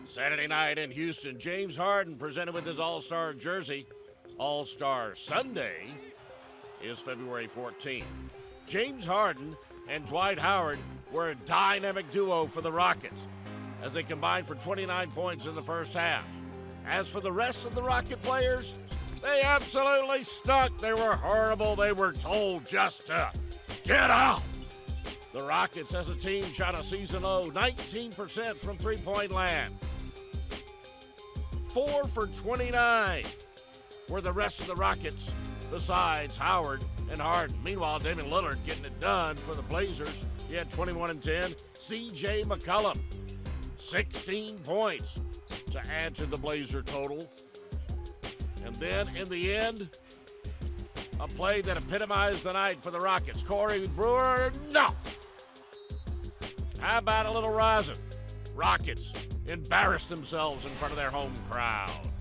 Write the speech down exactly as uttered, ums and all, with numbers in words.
Saturday night in Houston, James Harden presented with his All-Star jersey. All-Star Sunday is February fourteenth. James Harden and Dwight Howard were a dynamic duo for the Rockets as they combined for twenty-nine points in the first half. As for the rest of the Rocket players, they absolutely stunk. They were horrible. They were told just to get out. The Rockets as a team shot a season low nineteen percent from three-point land. Four for twenty-nine were the rest of the Rockets besides Howard and Harden. Meanwhile, Damian Lillard getting it done for the Blazers. He had twenty-one and ten. C J McCollum, sixteen points to add to the Blazer total. And then in the end, a play that epitomized the night for the Rockets. Corey Brewer, no. How about a little rising? Rockets embarrassed themselves in front of their home crowd.